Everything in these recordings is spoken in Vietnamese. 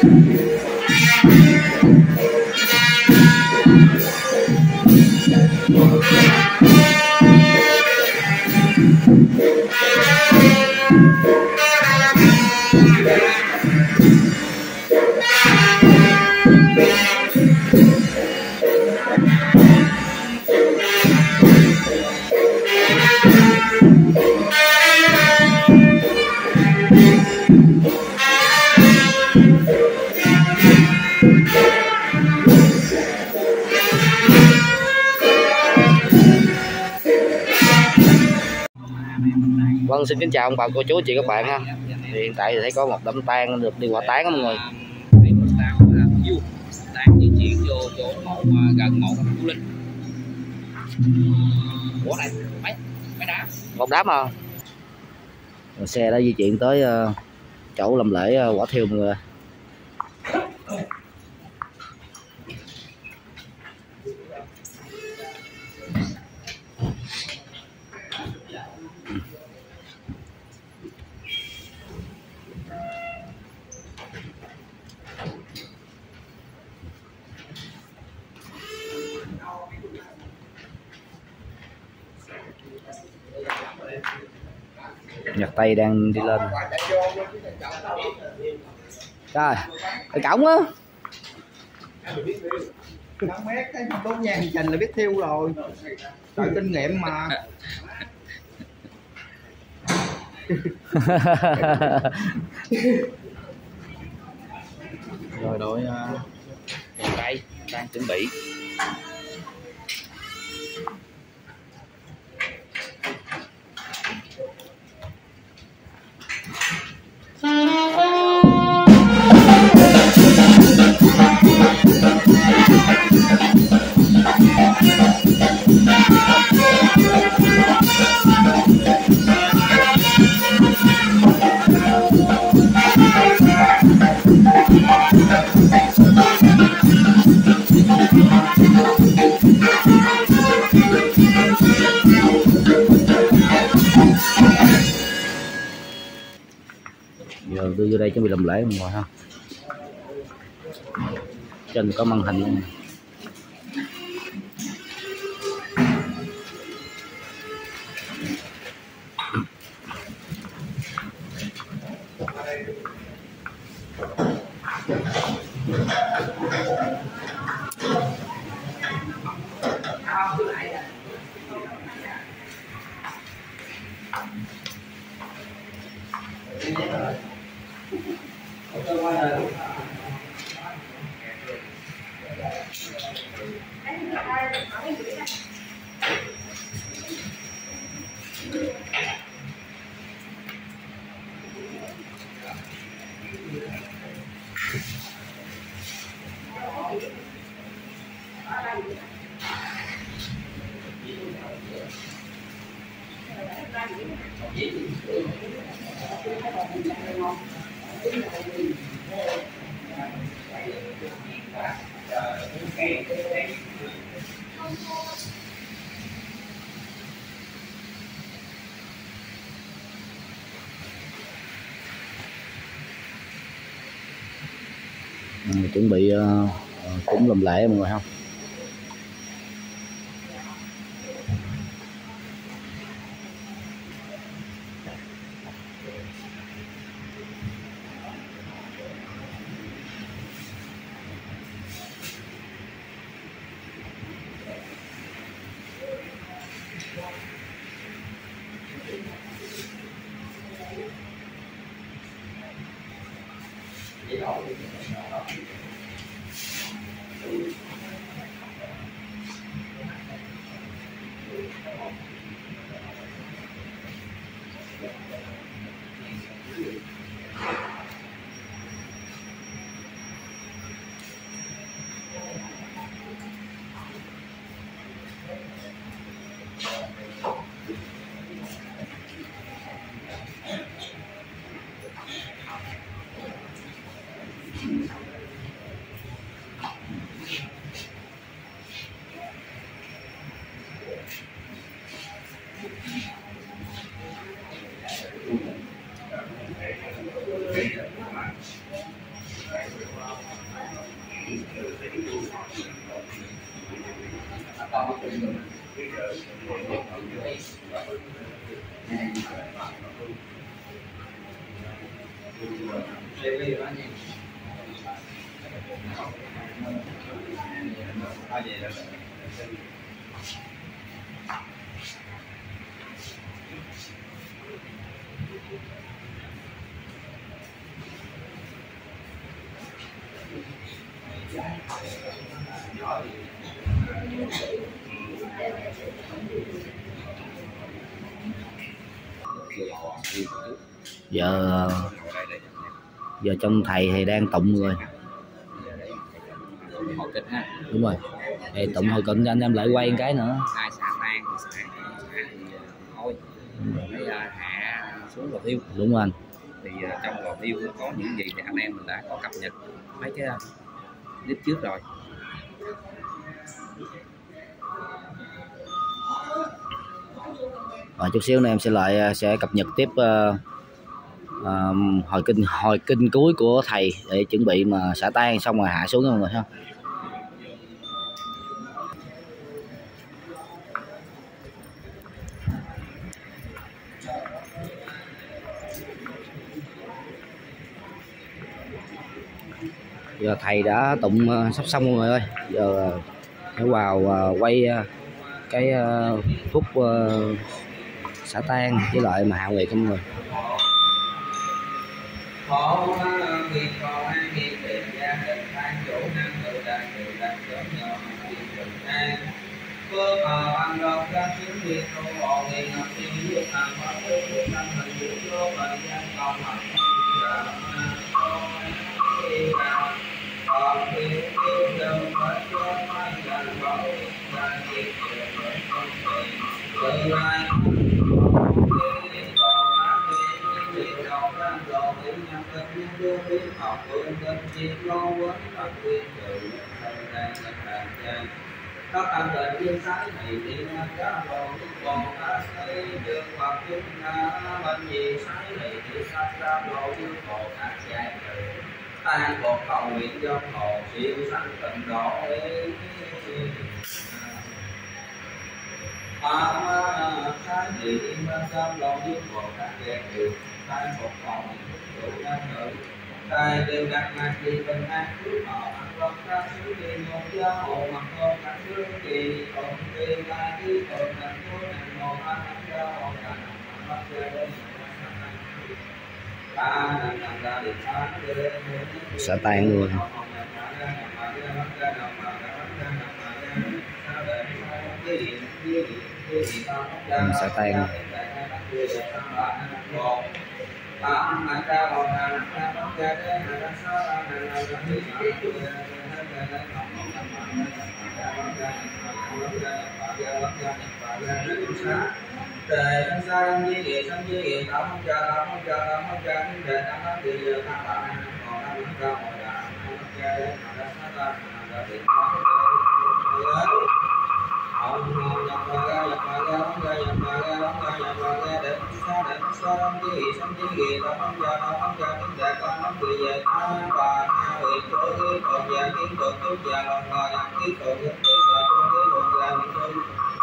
Vâng, xin kính chào ông bà cô chú chị các bạn ha. Thì hiện tại thì thấy có một đám tang được đi hỏa táng đó mọi người. Tang di chuyển vô chỗ gần mộ Phú Linh. Ủa này mấy đám? Một đám à. Rồi xe đã di chuyển tới chỗ làm lễ quả thiêu mọi người. Nhật Tây đang đi lên. Rồi, cái cổng á. 5 mét cái đốt nhang chành là biết thiêu rồi. Đợi kinh nghiệm mà. Rồi đội đèn cây đang chuẩn bị. Giờ đưa vô đây chuẩn bị làm lễ mọi người ha. Trên có màn hình luôn. Chuẩn bị cũng làm lễ mọi người không. Giờ trong thầy thì đang tụng rồi. Hội kịch ha. Đúng rồi. Thì tụng hồi cận cho anh em lại quay một cái nữa. Hai xả tan thôi. Bây giờ hạ xuống lò thiêu. Đúng rồi anh. Thì trong lò thiêu có những gì thì anh em mình đã có cập nhật mấy cái clip trước rồi. Rồi chút xíu nữa em sẽ cập nhật tiếp hồi kinh cuối của thầy để chuẩn bị mà xả tan xong rồi hạ xuống nha mọi người ha. Giờ thầy đã tụng sắp xong mọi người ơi. Giờ phải vào quay cái phút xả tan với lại mà hạ nguyệt mọi người. Khổ việc còn an nghiệp tiền gia đình than chủ năng tự đạt chớm nhỏ việc trực an phước hờ ăn độc các chứng việc tu bộ nghiền ngập thiên giúp hàng hóa tư giúp năng hình giúp vô thời gian công học còn khi yêu đừng phải cho mai dành bảo gia nghiệp tiền với công tiền tự lai học phương dân chiếc lo vấn các quyền tự thân đang là hàng trang các anh tình viên sái này đi ngang cá lô còn cá xây được hoặc chúng ta bên gì sái này thì sát ra lô với hồ các trai tự tan một cầu nguyện do hồ siêu sánh tình đỏ ấy trái gì bên trong lô với hồ các trai tự tan một cầu nguyện nam nữ tài đều đặt ngạc gì bình an cứu họ ăn lộc ra xứ kỳ một gia hộ mặt con cả xứ kỳ còn kỳ là đi còn thành phố thành một ăn gia hộ cả bắt chơi đến xả tan luôn. Xả tan. Trời sanh xa lâm di địa sanh di địa tạo không cha tạo không cha tạo không cha thiên đề tam pháp địa địa tam bảo nan còn tam không cha hội đạo không cha đến mà đã sát ra mà đã bị phá ông nhập vào ga bóng ga nhập vào ga để xa lâm di địa sanh di địa tạo không cha thiên đề con không bị về tha và ha huyện chỗ cái còn già kiến còn tốt già lòng ngồi làm cái còn cái và con cái còn làm cái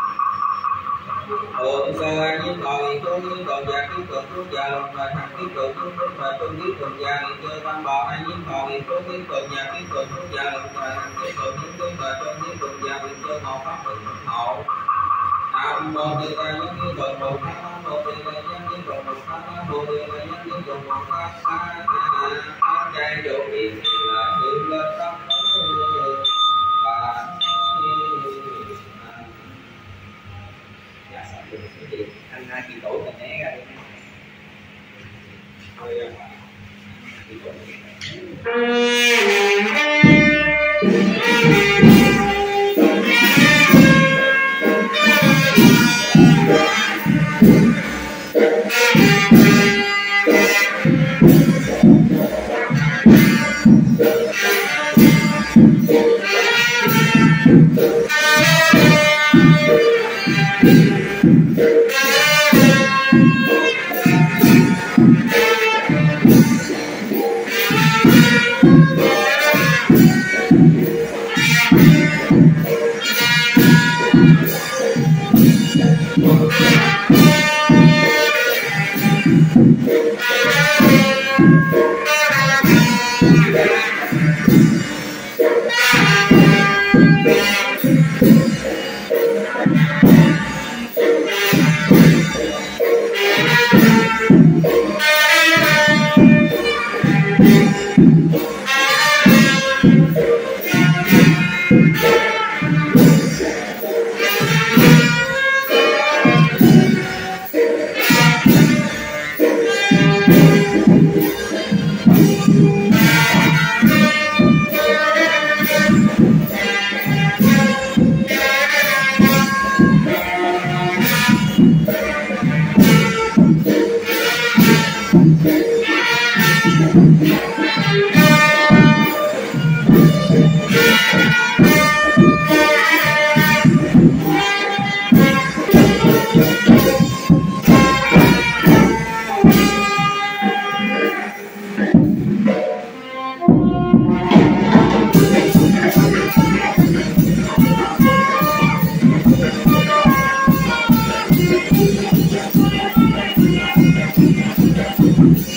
ổn sơ an nhiên ngồi chỗ cái còn già cái còn tốt già lòng ngồi thằng cái còn tốt tốt và con cái còn già thì chơi văn bò an nhiên ngồi chỗ cái còn già cái còn tốt già lòng ngồi thằng cái còn tốt tốt và con cái còn già thì chơi ngồi pháp tự hộ nam mô địa tạng nhân cái còn một nam mô địa tạng nhân cái còn một nam mô địa tạng nhân cái còn một nam trai chỗ đi là tự lên tâm và anh hai kỳ tổ mình né ra đi thôi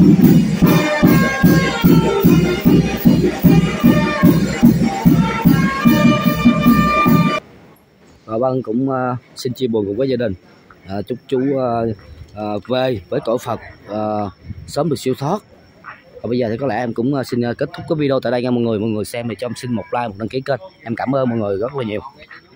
Và Vân cũng xin chia buồn cùng với gia đình, chúc chú về với cõi Phật sớm được siêu thoát. Và bây giờ thì có lẽ em cũng xin kết thúc cái video tại đây nha mọi người. Mọi người xem thì cho em xin một like, một đăng ký kênh. Em cảm ơn mọi người rất là nhiều.